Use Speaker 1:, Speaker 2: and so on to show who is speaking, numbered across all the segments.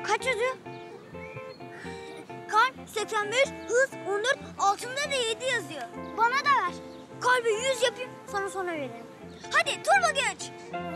Speaker 1: Kaç yazıyor? Kalp 85, hız 14, altında da 7 yazıyor. Bana da ver. Kalbi 100 yapayım, sana sonra veririm. Hadi turbo genç.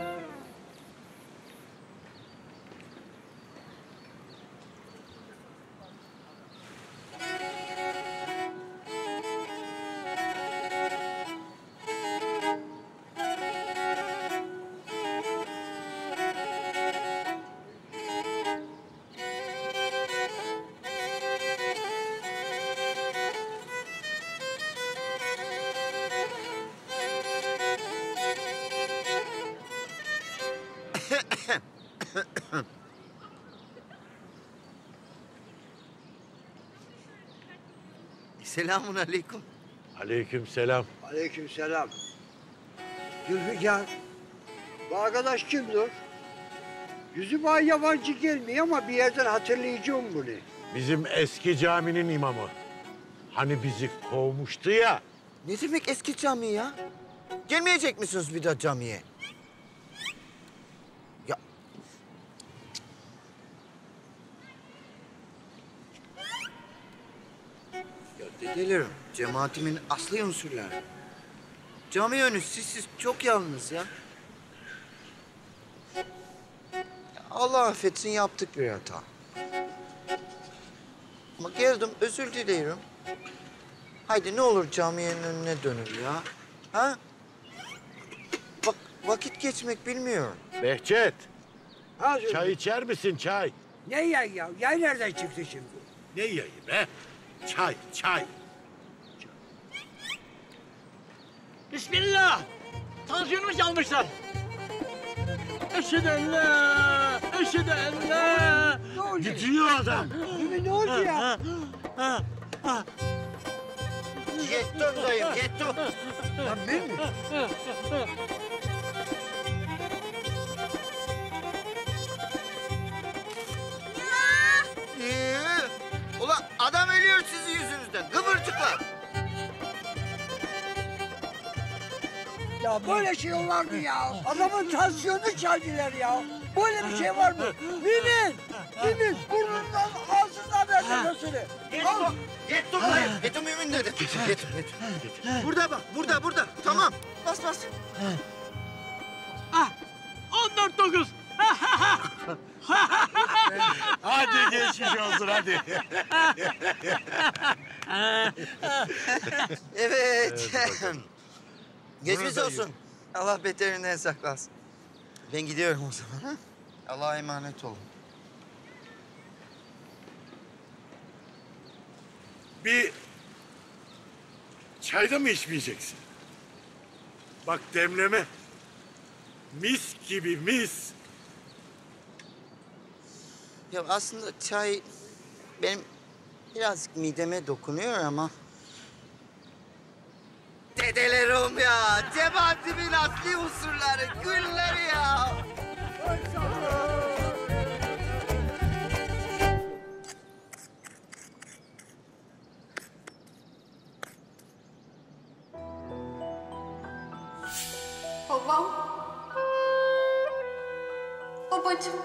Speaker 2: Selamun aleyküm.
Speaker 3: Aleykümselam.
Speaker 4: Aleykümselam. Zülfikar, bu arkadaş kimdir? Yüzü bana yabancı gelmiyor ama bir yerden hatırlayacağım bunu.
Speaker 3: Bizim eski caminin imamı. Hani bizi kovmuştu ya.
Speaker 2: Ne demek eski cami ya? Gelmeyecek misiniz bir daha camiye? Ya... Ya dedelerim, cemaatimin asli unsurları. Cami önü siz çok yalnız ya. Allah affetsin yaptık bir hata. Ama geldim özür dilerim. Haydi ne olur caminin önüne dönül ya. Ha? Bak vakit geçmek bilmiyorum.
Speaker 3: Behçet,
Speaker 4: Ha, Zülfikar.
Speaker 3: çay içer misin çay?
Speaker 4: Ne yay ya? Yay nereden çıktı şimdi?
Speaker 3: Ne yayı be? Çay, çay.
Speaker 5: Bismillah! Tansiyonumu çalmışlar. Eşhedü en la, eşhedü en la.
Speaker 4: Ne oluyor?
Speaker 3: Gidiyor adam.
Speaker 4: Değil mi? Ne oldu ya?
Speaker 2: Yettim dayım, yettim.
Speaker 4: Lan ben mi?
Speaker 2: Ulan adam ölüyor sizin yüzünüzden. Kıvırcıklar.
Speaker 4: Ya böyle şey olardı ya. Adamın tansiyonu çaldılar ya. Böyle bir şey var mı? Mümin! Mümin! Burnundan ağzından ver nefesini. Al!
Speaker 2: Yettim dayım. Yettim mümin dedi. Yettim. Burada bak, burada. Tamam. Bas.
Speaker 5: 14-9.
Speaker 3: Hadi geçmiş olsun hadi.
Speaker 2: Evet. Geçmiş olsun. Allah beterinden saklasın. Ben gidiyorum o zaman. Ha? Allah'a emanet olun.
Speaker 3: Bir çay da mı içmeyeceksin? Bak demleme. Mis gibi mis.
Speaker 2: Ya aslında çay benim birazcık mideme dokunuyor ama... Dedelerim ya, cemaatimin asli unsurları, gülleri ya.
Speaker 6: Babam. Babacığım.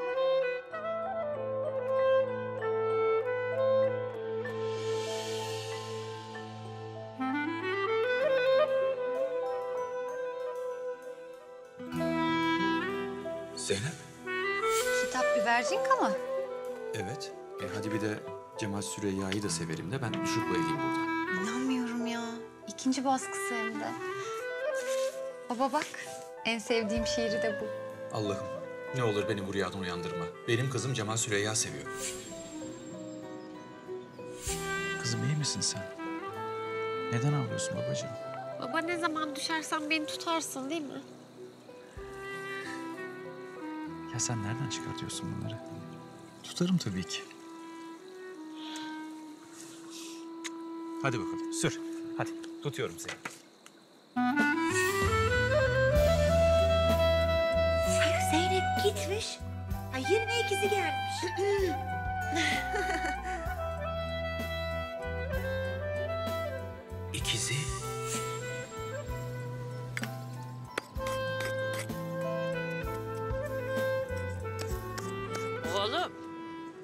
Speaker 7: Zeynep.
Speaker 6: Kitap güvercin mı?
Speaker 7: Evet. Hadi bir de Cemal Süreyya'yı da severim de ben düşük bayılayım burada.
Speaker 6: İnanmıyorum ya. İkinci baskısı hem de. Baba bak, en sevdiğim şiiri de bu.
Speaker 7: Allah'ım ne olur beni bu rüyadan uyandırma. Benim kızım Cemal Süreyya seviyor. Kızım iyi misin sen? Neden ağlıyorsun babacığım?
Speaker 8: Baba ne zaman düşersen beni tutarsın değil mi?
Speaker 7: Ya sen nereden çıkartıyorsun bunları? Tutarım tabii ki. Hadi bakalım sür. Hadi tutuyorum seni.
Speaker 1: Ay Zeynep gitmiş. Ay yerine ikizi gelmiş.
Speaker 7: İkizi.
Speaker 5: Oğlum,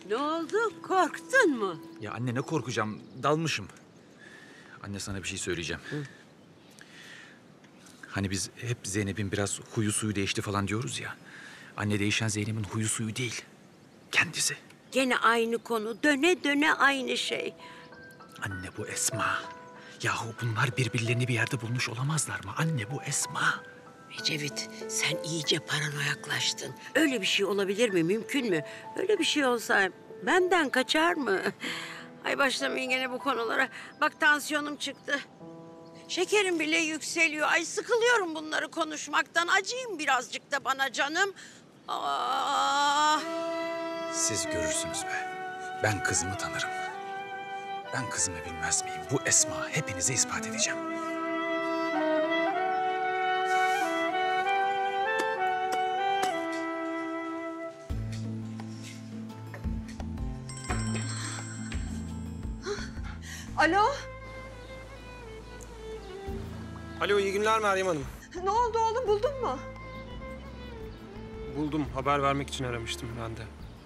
Speaker 9: Ne oldu? Korktun mu?
Speaker 7: Ya anne ne korkacağım, dalmışım. Anne sana bir şey söyleyeceğim. Hani biz hep Zeynep'in biraz huyu suyu değişti falan diyoruz ya. Anne değişen Zeynep'in huyu suyu değil, kendisi.
Speaker 9: Gene aynı konu, döne döne aynı şey.
Speaker 7: Anne bu Esma. Yahu bunlar birbirlerini bir yerde bulmuş olamazlar mı? Anne bu Esma.
Speaker 9: Ecevit, sen iyice paranoyaklaştın. Öyle bir şey olabilir mi? Mümkün mü? Öyle bir şey olsa benden kaçar mı? Ay başlamayın gene bu konulara. Bak tansiyonum çıktı. Şekerim bile yükseliyor. Ay sıkılıyorum bunları konuşmaktan. Acıyın birazcık da bana canım. Ah!
Speaker 7: Siz görürsünüz be. Ben kızımı tanırım. Ben kızımı bilmez miyim? Bu Esma. Hepinize ispat edeceğim.
Speaker 10: Alo,
Speaker 11: Alo, iyi günler Meryem Hanım.
Speaker 10: ne oldu oğlum, buldun mu?
Speaker 11: Buldum, haber vermek için aramıştım ben de.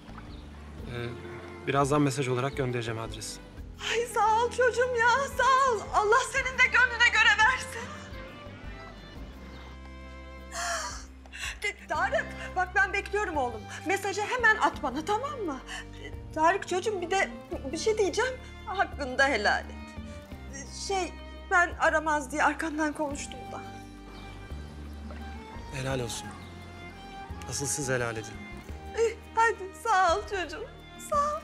Speaker 11: Birazdan mesaj olarak göndereceğim adresi.
Speaker 10: Ay sağ ol çocuğum ya, sağ ol. Allah senin de gönlüne göre versin. Tarık, bak ben bekliyorum oğlum. Mesajı hemen at bana, tamam mı? Tarık çocuğum, bir de bir şey diyeceğim. Hakkını da helal et. Ben aramaz diye arkandan konuştum da.
Speaker 11: Helal olsun. Asıl siz helal edin.
Speaker 10: Hadi sağ ol çocuğum, sağ ol.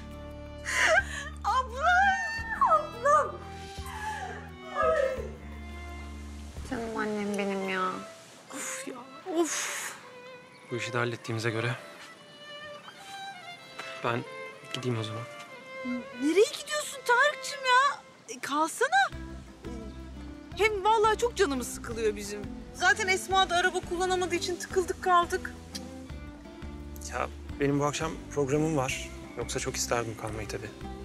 Speaker 10: Ablam. Ay.
Speaker 6: Canım annem benim ya.
Speaker 8: Of ya, of.
Speaker 11: Bu işi de hallettiğimize göre ben gideyim o zaman.
Speaker 12: Nereye gidiyorsun Tarık'cığım ya? Kalsana. Hem vallahi çok canımız sıkılıyor bizim. Zaten Esma da araba kullanamadığı için tıkıldık kaldık.
Speaker 11: Ya benim bu akşam programım var. Yoksa çok isterdim kalmayı tabii.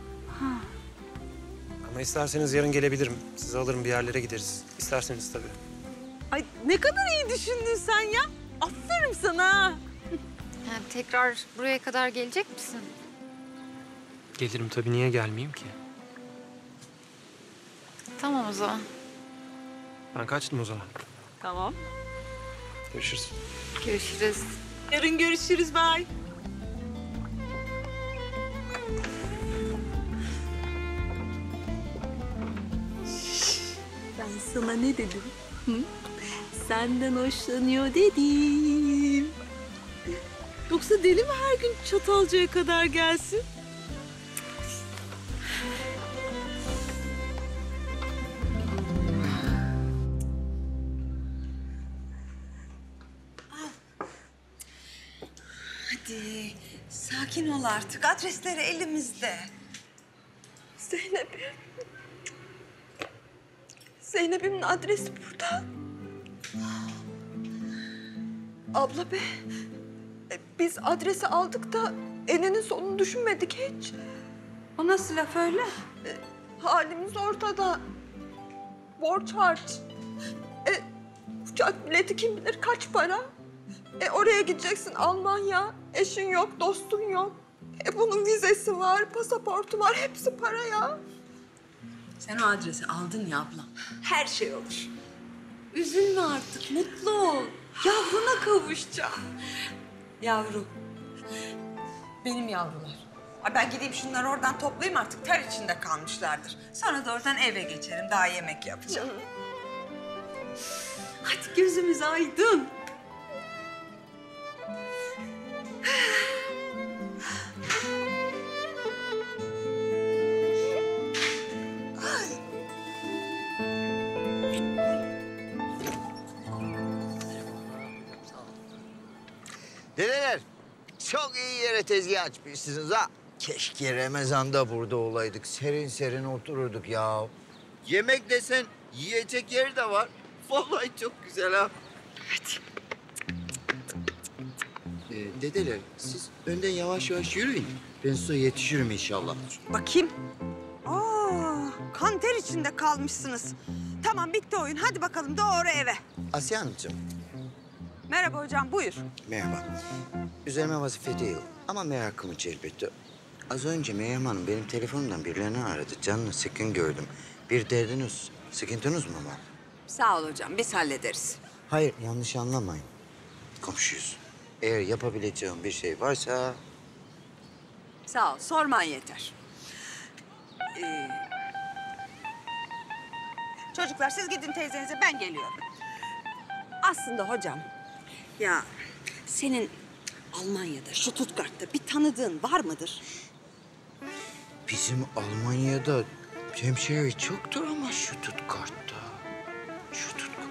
Speaker 11: Ama isterseniz yarın gelebilirim. Sizi alırım, bir yerlere gideriz. İsterseniz tabii.
Speaker 12: Ay ne kadar iyi düşündün sen ya. Aferin sana.
Speaker 6: Yani tekrar buraya kadar gelecek misin?
Speaker 11: Gelirim tabii, niye gelmeyeyim ki?
Speaker 6: Tamam o zaman.
Speaker 11: Ben kaçtım o zaman.
Speaker 12: Tamam.
Speaker 11: Görüşürüz.
Speaker 6: Görüşürüz.
Speaker 12: Yarın görüşürüz, bye. Ben sana ne dedim? Hı? Senden hoşlanıyor dedim. Yoksa deli mi her gün Çatalca'ya kadar gelsin?
Speaker 10: Hadi sakin ol artık. Adresleri elimizde. Zeynep'imin adresi burada. Abla be. Biz adresi aldık da eninin sonunu düşünmedik hiç.
Speaker 9: O nasıl laf öyle?
Speaker 10: Halimiz ortada. Borç harç. Uçak bileti kim bilir kaç para. Oraya gideceksin Almanya. Eşin yok, dostun yok. Bunun vizesi var, pasaportu var. Hepsi para ya.
Speaker 12: Sen o adresi aldın ya ablam.
Speaker 10: Her şey olur.
Speaker 12: Üzülme artık, mutlu ol.
Speaker 10: Yavruna kavuşacağım.
Speaker 12: Yavrum. Benim yavrular.
Speaker 10: Ay ben gideyim şunları oradan toplayayım artık. Ter içinde kalmışlardır. Sonra da oradan eve geçerim. Daha yemek yapacağım.
Speaker 12: Hadi gözümüz aydın.
Speaker 2: Dedeler, çok iyi yere tezgah açmışsınız ha. Keşke Ramazan'da burada olaydık. Serin serin otururduk ya. Yemek desen yiyecek yeri de var. Vallahi çok güzel ha. Hadi. Dedeler, siz önden yavaş yavaş yürüyün. Ben size yetişirim inşallah.
Speaker 10: Bakayım. Kan ter içinde kalmışsınız. Tamam bitti oyun. Hadi bakalım doğru eve.
Speaker 2: Asiye Hanımcığım,
Speaker 10: Merhaba hocam buyur.
Speaker 2: merhaba. Üzerime vazife değil ama merakımı celbetti. Az önce Meryem Hanım benim telefonumdan birilerini aradı. Canını sıkkın gördüm. Bir derdiniz, sıkıntınız mı var?
Speaker 10: Sağ ol hocam, biz hallederiz.
Speaker 2: Hayır, yanlış anlamayın. Komşuyuz. Eğer yapabileceğim bir şey varsa...
Speaker 10: Sağ ol, sorman yeter. Çocuklar siz gidin teyzenize, ben geliyorum. Aslında hocam, ya senin Almanya'da, şu Stuttgart'ta bir tanıdığın var mıdır?
Speaker 2: Bizim Almanya'da hemşire çoktur ama şu Stuttgart'ta. Şu Stuttgart.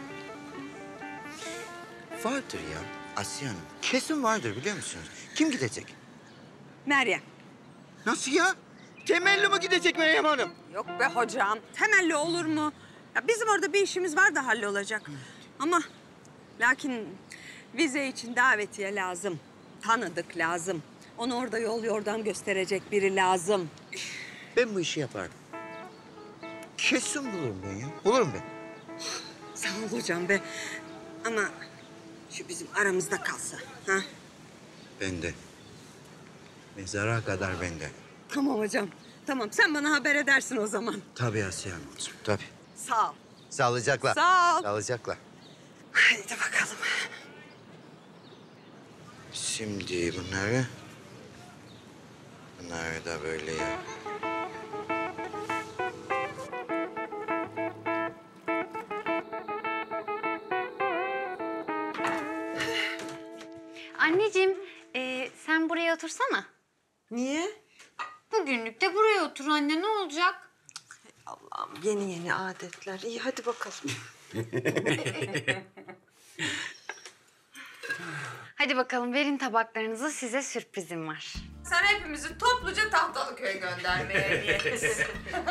Speaker 2: Vardır ya Asiye Hanım. Kesin vardır biliyor musunuz? Kim gidecek?
Speaker 10: Meryem.
Speaker 2: Nasıl ya? Temelli mi gidecek Meryem Hanım?
Speaker 10: Yok be hocam, temelli olur mu? Ya bizim orada bir işimiz var da hallolacak. Ama lakin vize için davetiye lazım. Tanıdık lazım. Onu orada yol yordam gösterecek biri lazım.
Speaker 2: Ben bu işi yaparım. Kesin bulurum ben ya. Bulurum ben.
Speaker 10: Sağ ol hocam be. Ama şu bizim aramızda kalsa. Ha?
Speaker 2: Bende. Mezara kadar bende.
Speaker 10: Tamam hocam. Tamam, sen bana haber edersin o zaman.
Speaker 2: Tabii Asiye Hanımcığım, tabii.
Speaker 10: Sağ ol.
Speaker 2: Sağlıcakla.
Speaker 10: Sağ ol.
Speaker 2: Sağlıcakla.
Speaker 10: Haydi bakalım.
Speaker 2: Şimdi bunları da böyle ya.
Speaker 6: Anneciğim, sen buraya otursana.
Speaker 10: Niye?
Speaker 6: Bugünlük de buraya otur anne, ne olacak?
Speaker 10: Allah'ım, yeni adetler. İyi, hadi bakalım.
Speaker 6: Hadi bakalım, verin tabaklarınızı, size sürprizim var.
Speaker 12: Sen hepimizi topluca Tahtalıköy'e göndermeye niyetlisin.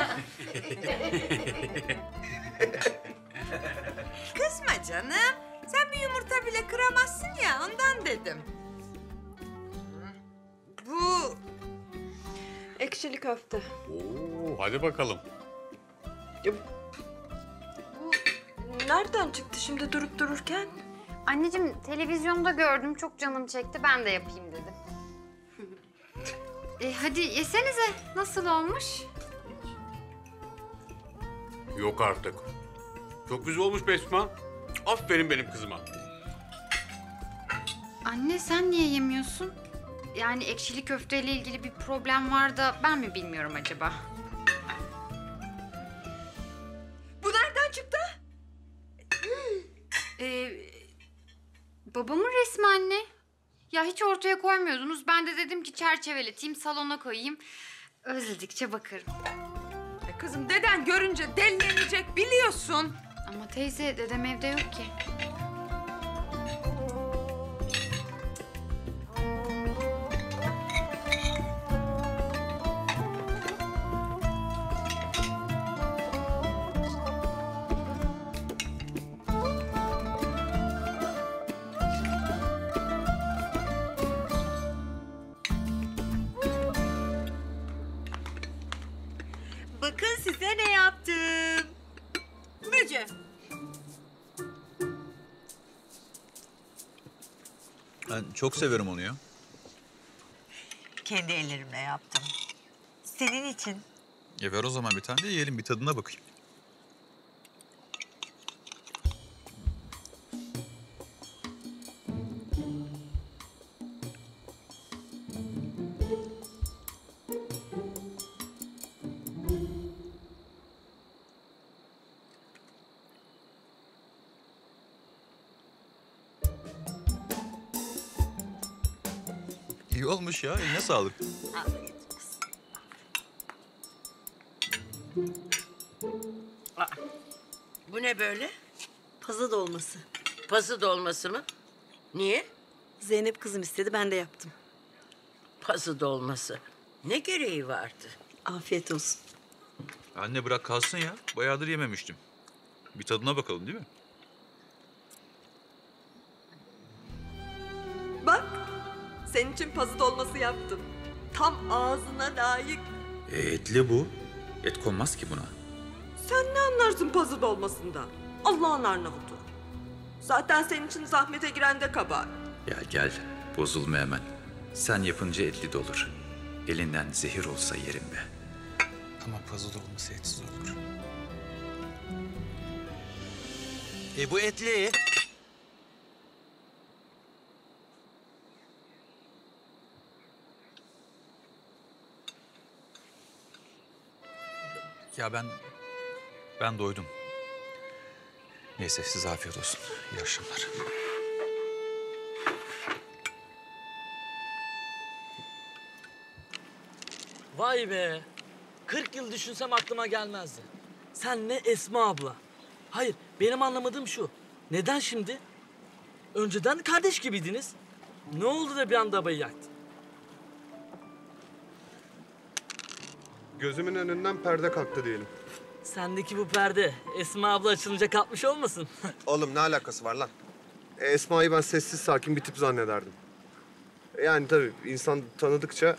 Speaker 12: Kızma canım. Sen bir yumurta bile kıramazsın ya, ondan dedim. Bu ekşili köfte.
Speaker 3: Oo, hadi bakalım.
Speaker 10: Bu nereden çıktı şimdi durup dururken?
Speaker 6: Anneciğim, televizyonda gördüm, çok canım çekti, ben de yapayım dedim. Hadi yesenize, nasıl olmuş?
Speaker 3: Yok artık. Çok güzel olmuş Besma. Aferin benim kızıma.
Speaker 6: Anne, sen niye yemiyorsun? Yani ekşili köfteyle ilgili bir problem var da ben mi bilmiyorum acaba?
Speaker 12: Bu nereden çıktı?
Speaker 6: Babamın resmi anne. Ya hiç ortaya koymuyordunuz. Ben de dedim ki çerçeveleteyim, salona koyayım. Özledikçe bakarım.
Speaker 12: Kızım, deden görünce delilenecek, biliyorsun.
Speaker 6: Ama teyze, dedem evde yok ki.
Speaker 12: Bakın size ne yaptım. Müce.
Speaker 13: Ben çok severim onu ya.
Speaker 14: Kendi ellerimle yaptım. Senin için.
Speaker 13: Ver o zaman bir tane de yiyelim, bir tadına bakayım. İyi olmuş ya, eline sağlık.
Speaker 9: Bu ne böyle?
Speaker 15: Pazı dolması.
Speaker 9: Pazı dolması mı? Niye?
Speaker 15: Zeynep kızım istedi, ben de yaptım.
Speaker 9: Pazı dolması. Ne gereği vardı?
Speaker 15: Afiyet olsun.
Speaker 13: Anne bırak kalsın ya, bayağıdır yememiştim. Bir tadına bakalım değil mi?
Speaker 10: Bak, senin için pazı dolması yaptım. Tam ağzına layık.
Speaker 7: Etli bu. Et konmaz ki buna.
Speaker 10: Sen ne anlarsın pazı dolmasından? Allah'ın Arnavutu. Zaten senin için zahmete giren de kabahat.
Speaker 7: Ya gel, bozulma hemen. Sen yapınca etli de olur.
Speaker 13: Elinden zehir olsa yerim be.
Speaker 7: Ama puzzle olması etsiz olur.
Speaker 5: Bu etli.
Speaker 13: Ya ben doydum. Neyse size afiyet olsun. İyi akşamlar.
Speaker 5: Vay be. 40 yıl düşünsem aklıma gelmezdi. Sen ne Esma abla. Hayır, benim anlamadığım şu. Neden şimdi? Önceden kardeş gibiydiniz. Ne oldu da bir anda abayı yaktın?
Speaker 16: Gözümün önünden perde kalktı diyelim.
Speaker 5: Sendeki bu perde Esma abla açılınca kalkmış olmasın?
Speaker 16: Oğlum ne alakası var lan? Esma'yı ben sessiz sakin bir tip zannederdim. Yani tabii insan tanıdıkça...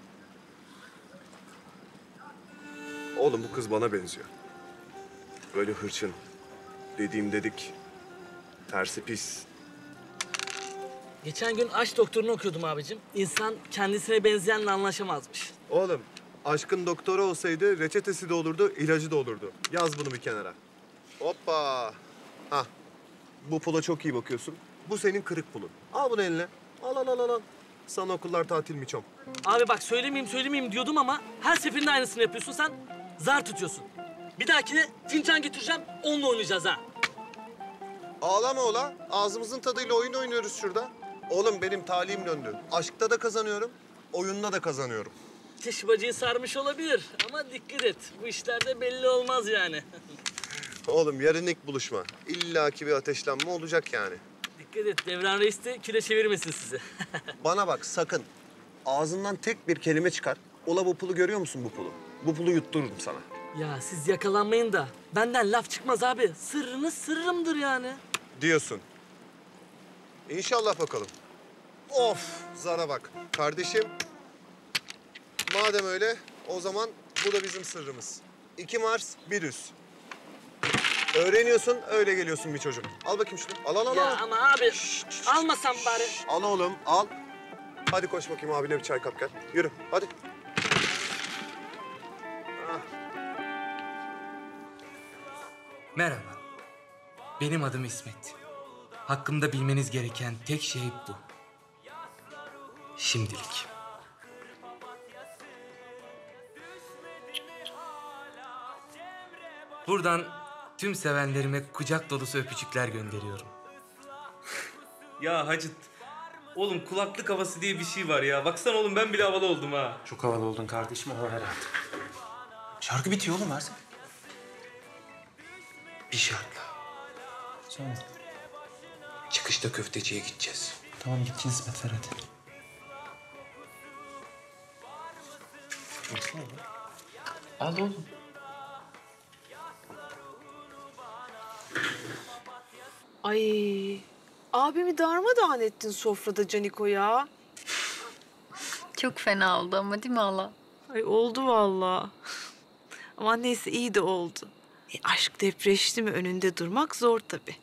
Speaker 16: Oğlum bu kız bana benziyor. Böyle hırçın, dediğim dedik, tersi pis.
Speaker 5: Geçen gün aşk doktorunu okuyordum abicim. İnsan kendisine benzeyenle anlaşamazmış.
Speaker 16: Oğlum aşkın doktoru olsaydı reçetesi de olurdu, ilacı da olurdu. Yaz bunu bir kenara. Hoppa. Hah. Bu pula çok iyi bakıyorsun. Bu senin kırık pulun. Al bunu eline. Al. Sana okullar tatil miçom.
Speaker 5: Abi bak söylemeyeyim diyordum ama her seferinde aynısını yapıyorsun sen. Zar tutuyorsun. Bir dahakine fincan getireceğim, onunla oynayacağız ha.
Speaker 16: Ağlama ola. Ağzımızın tadıyla oyun oynuyoruz şurada. Oğlum benim talihim döndü. Aşkta da kazanıyorum, oyunda da kazanıyorum.
Speaker 5: Diş bacıyı sarmış olabilir ama dikkat et. Bu işlerde belli olmaz yani.
Speaker 16: Oğlum yarın ilk buluşma. İlla ki bir ateşlenme olacak yani.
Speaker 5: Dikkat et, Devran Reis de küre çevirmesin sizi.
Speaker 16: Bana bak sakın. Ağzından tek bir kelime çıkar. Ola bu pulu görüyor musun bu pulu? Bu pulu yuttururum sana.
Speaker 5: Ya siz yakalanmayın da benden laf çıkmaz abi. Sırrınız sırrımdır yani.
Speaker 16: Diyorsun. İnşallah bakalım. Of zara bak. Kardeşim. Madem öyle o zaman bu da bizim sırrımız. 2 Mars, 1 üs. Öğreniyorsun, öyle geliyorsun bir çocuk. Al bakayım şunu. Al.
Speaker 5: Ya ama abi almasam bari.
Speaker 16: Al oğlum, al. Hadi koş bakayım abine bir çay kap gel. Yürü, hadi.
Speaker 17: Merhaba. Benim adım İsmet. Hakkımda bilmeniz gereken tek şey bu. Şimdilik. Buradan tüm sevenlerime kucak dolusu öpücükler gönderiyorum. Ya Hacit, oğlum kulaklık havası diye bir şey var ya. Baksana oğlum ben bile havalı oldum ha.
Speaker 11: Çok havalı oldun kardeşim ama herhalde. Şarkı bitiyor oğlum versene.
Speaker 17: Bir şartla.
Speaker 11: Söyle.
Speaker 17: Çıkışta köfteciye gideceğiz.
Speaker 11: Tamam git İsmet ver hadi.
Speaker 17: Al oğlum.
Speaker 12: Ay, abimi darmadağın ettin sofrada Caniko ya.
Speaker 6: Çok fena oldu ama değil mi hala?
Speaker 12: Ay oldu vallahi. Ama neyse iyi de oldu. Aşk depreşti mi önünde durmak zor tabii.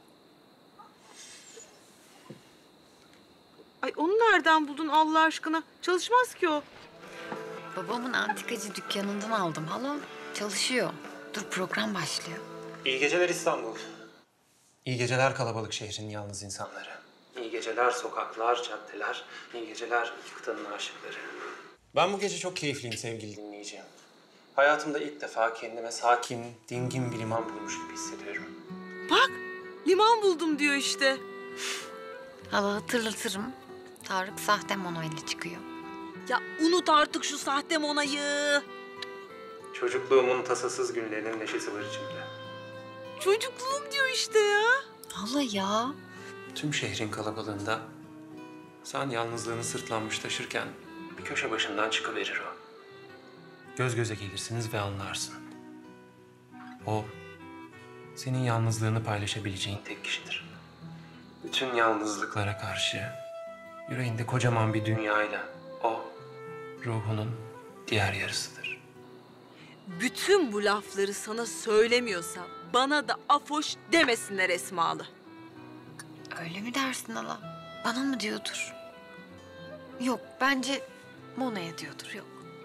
Speaker 12: Ay onu nereden buldun Allah aşkına? Çalışmaz ki o.
Speaker 6: Babamın antikacı dükkanından aldım hala. Çalışıyor. Dur program başlıyor.
Speaker 11: İyi geceler İstanbul. İyi geceler kalabalık şehrin yalnız insanları. İyi geceler sokaklar, caddeler. İyi geceler iki kıtanın aşıkları. Ben bu gece çok keyifliyim sevgili dinleyiciğim. Hayatımda ilk defa kendime sakin, dingin bir liman bulmuş gibi hissediyorum.
Speaker 12: Bak liman buldum diyor işte.
Speaker 6: Hala hatırlatırım. Tarık sahte monoyla çıkıyor.
Speaker 12: Ya unut artık şu sahte monayı.
Speaker 11: Çocukluğumun tasasız günlerinin neşesi var içimde.
Speaker 12: Çocukluğum diyor işte ya.
Speaker 6: Hala ya.
Speaker 11: Tüm şehrin kalabalığında sen yalnızlığını sırtlanmış taşırken bir köşe başından çıkıverir o. Göz göze gelirsiniz ve anlarsın. O senin yalnızlığını paylaşabileceğin tek kişidir. Bütün yalnızlıklara karşı yüreğinde kocaman bir dünyayla o ruhunun diğer yarısıdır.
Speaker 12: Bütün bu lafları sana söylemiyorsa bana da afoş demesinler Esmalı.
Speaker 6: Öyle mi dersin hala? Bana mı diyordur? Yok bence Mona'ya diyordur yok.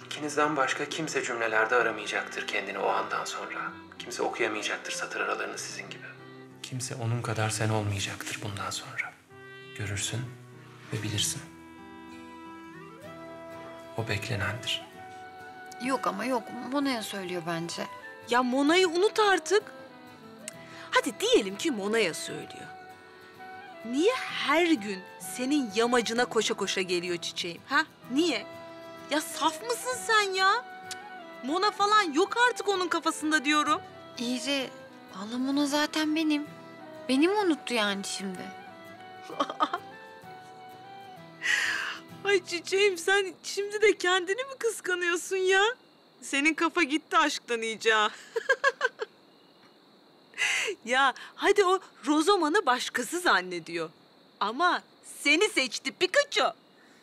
Speaker 11: İkinizden başka kimse cümlelerde aramayacaktır kendini o andan sonra. Kimse okuyamayacaktır satır aralarını sizin gibi. Kimse onun kadar sen olmayacaktır bundan sonra. Görürsün ve bilirsin. O beklenendir.
Speaker 6: Yok ama yok. Mona'ya söylüyor bence.
Speaker 12: Ya Mona'yı unut artık. Hadi diyelim ki Mona'ya söylüyor. Niye her gün senin yamacına koşa koşa geliyor çiçeğim? Ha? Niye? Ya saf mısın sen ya? Cık, Mona falan yok artık onun kafasında diyorum.
Speaker 6: İyi de valla Mona zaten benim. Beni mi unuttu yani şimdi?
Speaker 12: Ay çiçeğim sen şimdi de kendini mi kıskanıyorsun ya? Senin kafa gitti aşktan iyice. Ya hadi o Rozoman'ı başkası zannediyor. Ama seni seçti Pikachu.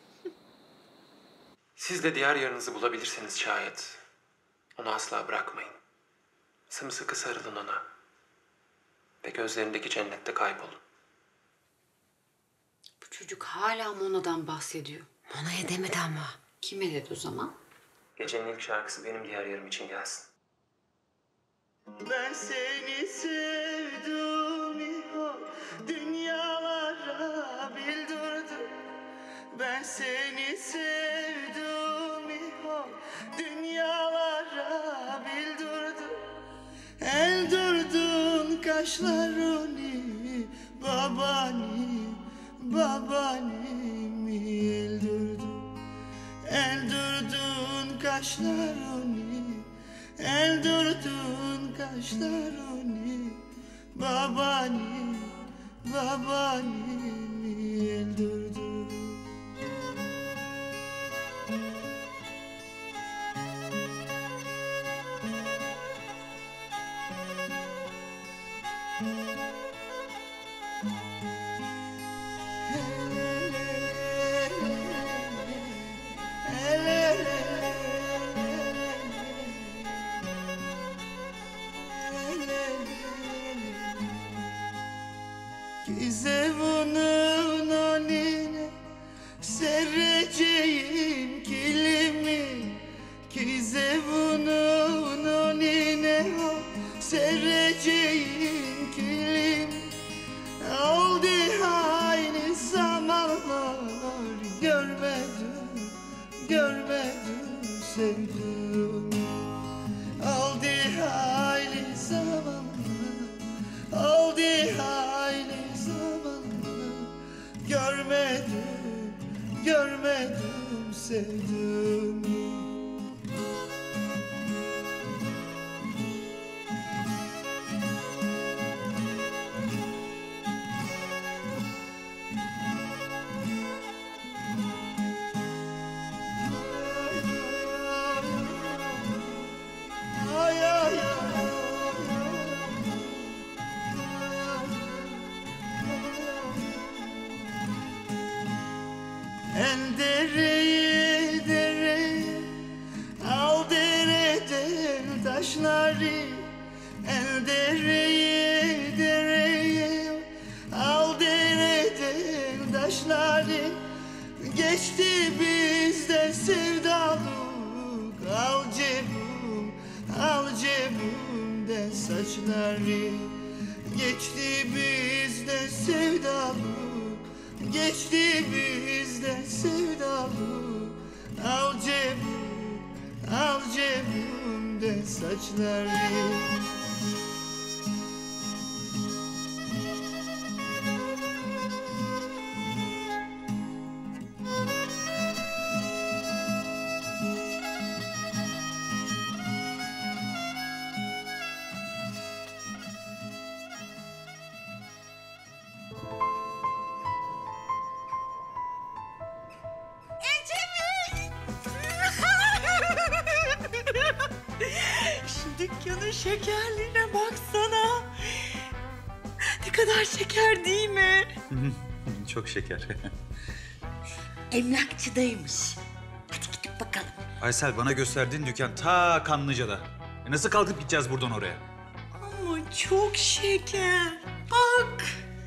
Speaker 11: Siz de diğer yarınızı bulabilirsiniz şayet. Onu asla bırakmayın. Sımsıkı sarılın ona. Ve gözlerindeki cennette kaybolun.
Speaker 6: Bu çocuk hala Mona'dan bahsediyor. Mona'ya demedi ama. Kime dedi o zaman?
Speaker 11: Gecenin ilk şarkısı benim diğer yarım için gelsin.
Speaker 18: Ben seni sevdim ihal, dünyalara bildirdim. Ben seni sevdim ihal, dünyalara bildirdim. Eldürdün kaşlarını, babanimi eldürdün. Eldürdün kaşlarını, eldürdün kaşlarını, babanimi eldürdün. Gizevunun önüne sereceğim kilimi, Gizevunun önüne sereceğim kilim. Oldu aynı zamanlar görmedim sevdim. Oldu aynı zamanlar, oldu aynı görmedim sevdim. Ay ay ay. El dereye, al dereden taşları. El dereye, al dereden taşları. Geçti bizde sevdalık, al cebimden saçları. Geçti bizde sevdalık, geçti bizde sevdalık. Al cebimden saçları.
Speaker 12: Şu dükkanın şekerliğine baksana. Ne kadar şeker değil mi?
Speaker 13: Çok şeker.
Speaker 9: Emlakçıdaymış. Hadi gidip bakalım.
Speaker 13: Aysel bana gösterdiğin dükkan ta Kanlıca'da. Nasıl kalkıp gideceğiz buradan oraya?
Speaker 12: Ama çok şeker. Bak.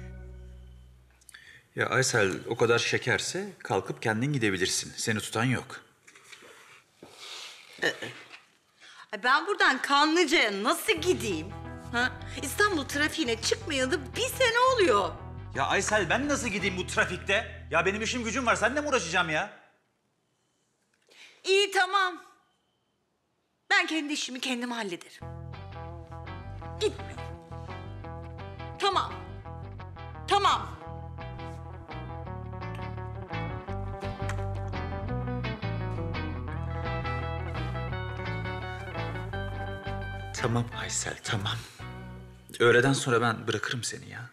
Speaker 13: Ya Aysel o kadar şekerse kalkıp kendin gidebilirsin. Seni tutan yok.
Speaker 15: Ben buradan Kanlıca'ya nasıl gideyim? Ha? İstanbul trafiğine çıkmayalı bir sene oluyor.
Speaker 13: Ya Aysel ben nasıl gideyim bu trafikte? Ya benim işim gücüm var. Seninle mi uğraşacağım ya?
Speaker 15: İyi tamam. Ben kendi işimi kendim hallederim. Gitmiyorum. Tamam. Tamam.
Speaker 13: Tamam Aysel, tamam. Öğleden sonra ben bırakırım seni ya.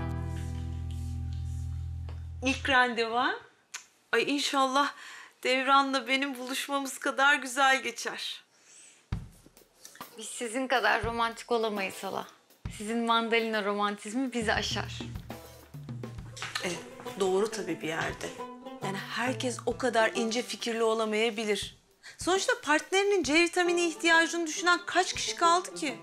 Speaker 12: İlk randevu. Ay inşallah Devran'la benim buluşmamız kadar güzel geçer.
Speaker 6: Biz sizin kadar romantik olamayız hala. Sizin mandalina romantizmi bizi aşar.
Speaker 12: Evet, doğru tabii bir yerde. Yani herkes o kadar ince fikirli olamayabilir. Sonuçta partnerinin C vitamini ihtiyacını düşünen kaç kişi kaldı ki?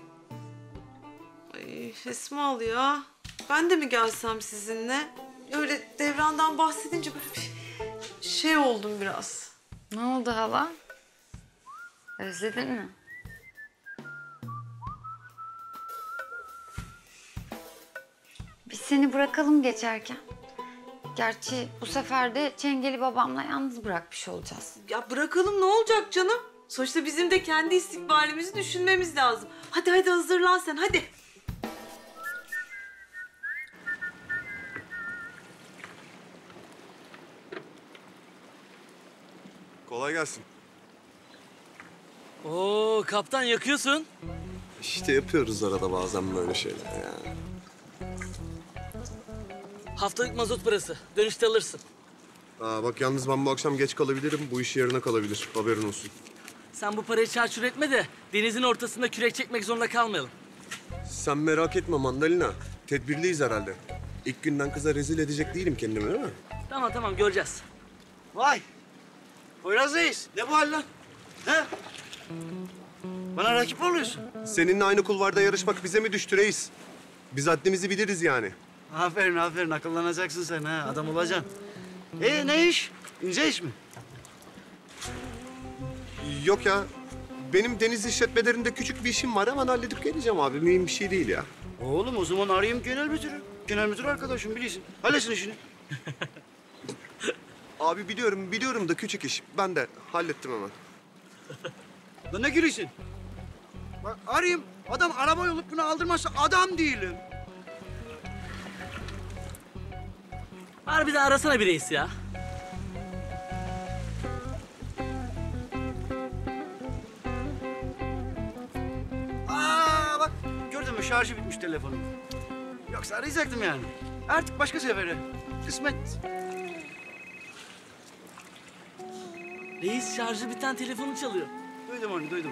Speaker 12: Ay Esma ya, ben de mi gelsem sizinle? Öyle Devran'dan bahsedince böyle bir şey oldum biraz.
Speaker 6: Ne oldu hala? Özledin mi? Biz seni bırakalım geçerken. Gerçi bu sefer de Çengeli babamla yalnız bırakmış olacağız.
Speaker 12: Ya bırakalım ne olacak canım? Sonuçta bizim de kendi istikbalimizi düşünmemiz lazım. Hadi hadi hazırlan sen hadi.
Speaker 16: Kolay gelsin.
Speaker 5: Oo kaptan yakıyorsun.
Speaker 16: İşte yapıyoruz arada bazen böyle şeyler ya.
Speaker 5: Haftalık mazot parası. Dönüşte alırsın.
Speaker 16: Bak yalnız ben bu akşam geç kalabilirim. Bu iş yarına kalabilir. Haberin olsun.
Speaker 5: Sen bu parayı çarçur etme de denizin ortasında kürek çekmek zorunda kalmayalım.
Speaker 16: Sen merak etme Mandalina. Tedbirliyiz herhalde. İlk günden kıza rezil edecek değilim kendimi değil mi?
Speaker 5: Tamam göreceğiz.
Speaker 4: Vay! Poyraz Reis, ne bu hal lan? He? Bana rakip mi oluyorsun?
Speaker 16: Seninle aynı kulvarda yarışmak bize mi düştü reis? Biz haddimizi biliriz yani.
Speaker 4: Aferin, akıllanacaksın sen ha, adam olacaksın. Ne iş? İnce iş mi?
Speaker 16: Yok ya. Benim deniz işletmelerinde küçük bir işim var. Hemen halledip geleceğim abi. Mühim bir şey değil ya.
Speaker 4: Oğlum o zaman arayayım genel müdürü. Genel müdür arkadaşım biliyorsun. Halletsin işini.
Speaker 16: Abi biliyorum da küçük iş. Ben de hallettim hemen.
Speaker 4: Lan ne gülüyorsun? Bak arayayım. Adam araba yolup bunu aldırmazsa adam değilim.
Speaker 5: Harbiden arasana bir reis ya.
Speaker 4: Bak gördün mü şarjı bitmiş telefonun. Yoksa arayacaktım yani. Artık başka sefere. Kısmet.
Speaker 5: Reis şarjı biten telefonu çalıyor.
Speaker 4: Duydum onu, duydum.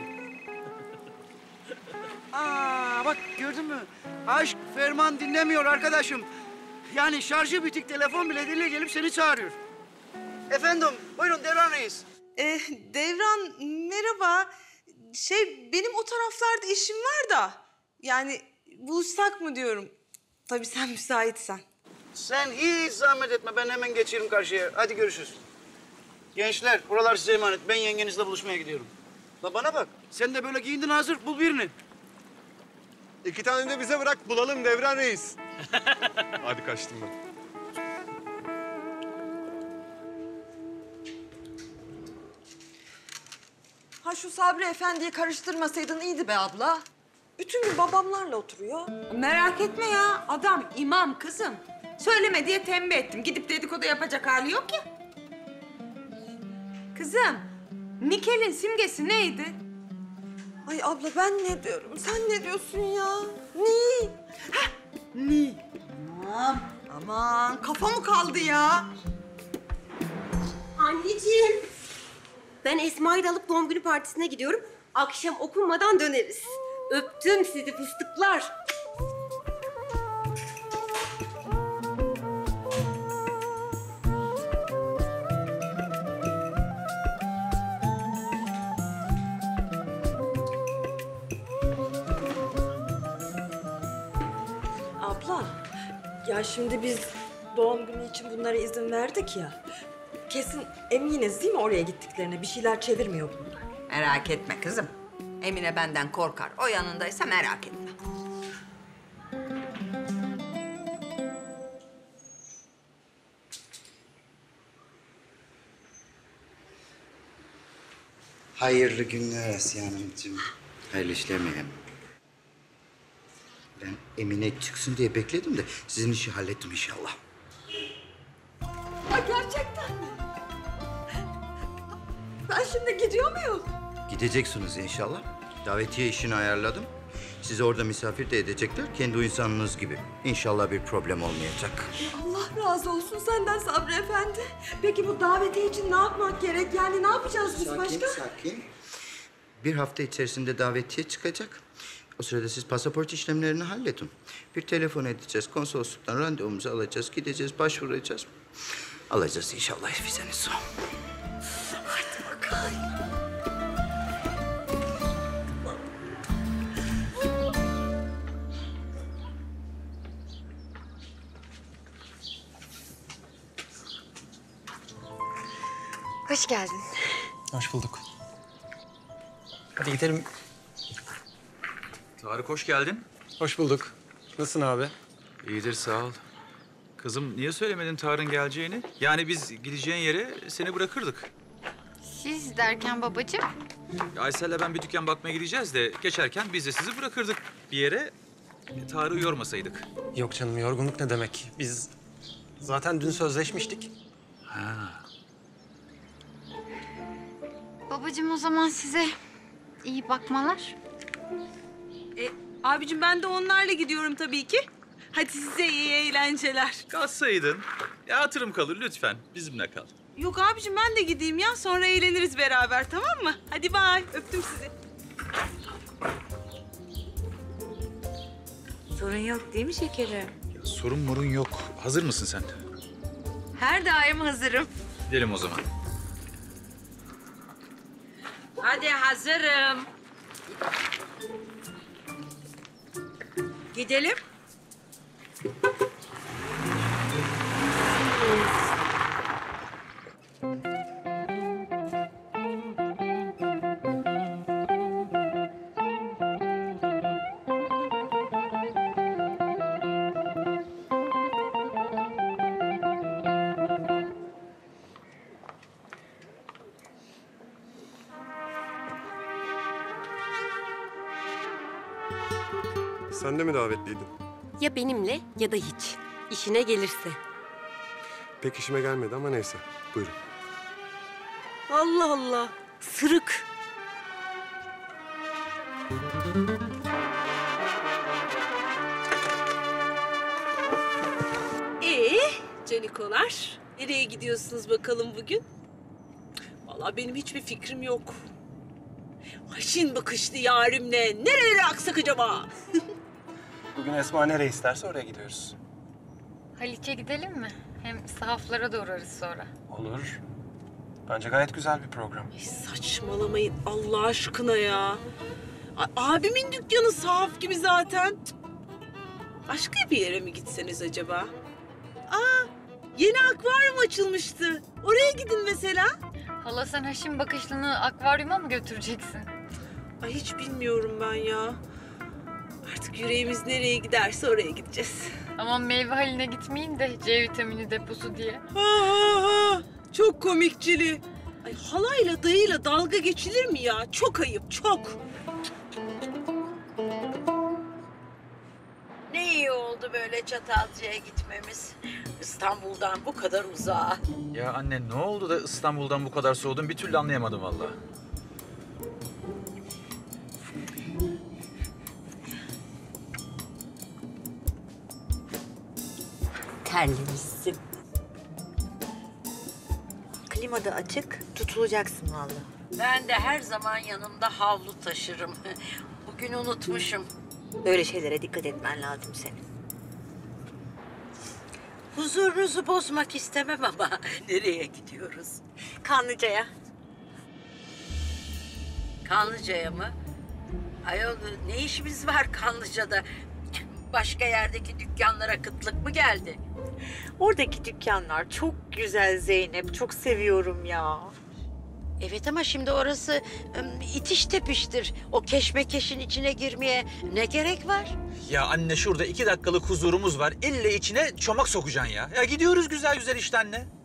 Speaker 4: Bak gördün mü? Aşk ferman dinlemiyor arkadaşım. Yani şarjı bitik telefon bile dile gelip seni çağırıyor. Efendim, buyurun Devran Reis.
Speaker 12: Devran merhaba. Benim o taraflarda işim var da. Yani buluşsak mı diyorum. Tabii sen müsaitsen.
Speaker 4: Sen hiç zahmet etme, ben hemen geçerim karşıya. Hadi görüşürüz. Gençler, buralar size emanet. Ben yengenizle buluşmaya gidiyorum. La bana bak, sen de böyle giyindin hazır, bul birini.
Speaker 16: 2 tane de bize bırak, bulalım Devran Reis. Hadi kaçtım ben.
Speaker 10: Ha şu Sabri Efendi'yi karıştırmasaydın iyiydi be abla. Bütün gün babamlarla oturuyor.
Speaker 19: Merak etme ya. Adam imam kızım. Söyleme diye tembih ettim. Gidip dedikodu yapacak hali yok ya. Kızım, Mikel'in simgesi neydi?
Speaker 10: Ay abla ben ne diyorum? Sen ne diyorsun ya? Ni.
Speaker 19: Ni.
Speaker 10: Aman kafa mı kaldı ya?
Speaker 20: Anneciğim, ben Esma'yı da alıp doğum günü partisine gidiyorum. Akşam okunmadan döneriz. Öptüm sizi fıstıklar.
Speaker 10: Abla, ya şimdi biz doğum günü için bunlara izin verdik ya. Kesin eminiz değil mi oraya gittiklerine? Bir şeyler çevirmiyor bunlar.
Speaker 19: Merak etme kızım. Emine benden korkar. O yanındaysa merak etme.
Speaker 2: Hayırlı günler Asiye Hanımcığım. Hayırlı işler Meryem. Ben Emine çıksın diye bekledim de sizin işi hallettim inşallah.
Speaker 10: Ay gerçekten mi? Ben şimdi gidiyor muyum?
Speaker 2: Gideceksiniz inşallah. Davetiye işini ayarladım. Sizi orada misafir de edecekler. Kendi insanınız gibi. İnşallah bir problem olmayacak.
Speaker 10: Allah razı olsun senden Sabri Efendi. Peki bu davetiye için ne yapmak gerek? Yani ne yapacağız biz başka?
Speaker 2: Sakin. Bir hafta içerisinde davetiye çıkacak. O sırada siz pasaport işlemlerini halledin. Bir telefon edeceğiz. Konsolosluktan randevumuzu alacağız. Gideceğiz, başvuracağız. Alacağız inşallah vizenizi.
Speaker 10: Hadi bakalım.
Speaker 6: Hoş geldin.
Speaker 11: Hoş bulduk. Hadi gidelim.
Speaker 13: Tarık hoş geldin.
Speaker 11: Hoş bulduk. Nasılsın abi?
Speaker 13: İyidir sağ ol. Kızım niye söylemedin Tarık'ın geleceğini? Yani biz gideceğin yere seni bırakırdık.
Speaker 6: Siz derken babacığım?
Speaker 13: Aysel'le ben bir dükkan bakmaya gideceğiz de geçerken biz de sizi bırakırdık bir yere. Tarık'ı yormasaydık.
Speaker 11: Yok canım, yorgunluk ne demek? Biz zaten dün sözleşmiştik.
Speaker 13: Ha.
Speaker 6: Babacığım o zaman size iyi bakmalar.
Speaker 12: Abicim ben de onlarla gidiyorum tabii ki. Hadi size iyi eğlenceler.
Speaker 13: Kalsaydın. Ya hatırım kalır lütfen. Bizimle kal.
Speaker 12: Yok abicim ben de gideyim ya. Sonra eğleniriz beraber, tamam mı? Hadi bye. Öptüm sizi.
Speaker 15: Sorun yok değil mi şekerim?
Speaker 13: Ya, sorun morun yok. Hazır mısın sen?
Speaker 15: Her daim hazırım.
Speaker 13: Gidelim o zaman.
Speaker 9: Hadi hazırım. Gidelim.
Speaker 16: Sen de mi davetliydin?
Speaker 20: Ya benimle ya da hiç. İşine gelirse.
Speaker 16: Pek işime gelmedi ama neyse. Buyurun.
Speaker 12: Allah Allah. Sırık. Canikolar, nereye gidiyorsunuz bakalım bugün? Vallahi benim hiçbir fikrim yok. Haşin bakışlı yarimle nerelere aksak acaba?
Speaker 11: Bugün Esma nereye isterse oraya gidiyoruz.
Speaker 6: Haliç'e gidelim mi? Hem sahaflara da uğrarız sonra.
Speaker 11: Olur. Bence gayet güzel bir program.
Speaker 12: Saçmalamayın Allah aşkına ya. Abimin dükkanı sahaf gibi zaten. Başka bir yere mi gitseniz acaba? Yeni akvaryum açılmıştı. Oraya gidin mesela.
Speaker 6: Hala sen Haşin bakışlını akvaryuma mı götüreceksin?
Speaker 12: Ay hiç bilmiyorum ben ya. Artık yüreğimiz nereye giderse oraya gideceğiz.
Speaker 6: Aman meyve haline gitmeyin de C vitamini deposu diye.
Speaker 12: Çok komikçili. Ay halayla dayıyla dalga geçilir mi ya? Çok ayıp, çok.
Speaker 9: Ne iyi oldu böyle Çatalca'ya gitmemiz. İstanbul'dan bu kadar uzağa.
Speaker 13: Ya anne ne oldu da İstanbul'dan bu kadar soğudun? Bir türlü anlayamadım vallahi.
Speaker 14: Terlemişsin. Klima da açık, tutulacaksın vallahi.
Speaker 9: Ben de her zaman yanımda havlu taşırım. Bugün unutmuşum.
Speaker 14: Böyle şeylere dikkat etmen lazım senin.
Speaker 9: Huzurunuzu bozmak istemem ama nereye gidiyoruz?
Speaker 14: Kanlıca'ya.
Speaker 9: Kanlıca'ya mı? Ayol ne işimiz var Kanlıca'da? Başka yerdeki dükkanlara kıtlık mı geldi?
Speaker 14: Oradaki dükkanlar çok güzel Zeynep, çok seviyorum ya.
Speaker 9: Evet ama şimdi orası itiş tepiştir. O keşmekeşin içine girmeye ne gerek var?
Speaker 13: Ya anne şurada 2 dakikalık huzurumuz var. Elle içine çomak sokacaksın ya. Ya gidiyoruz güzel güzel işte anne.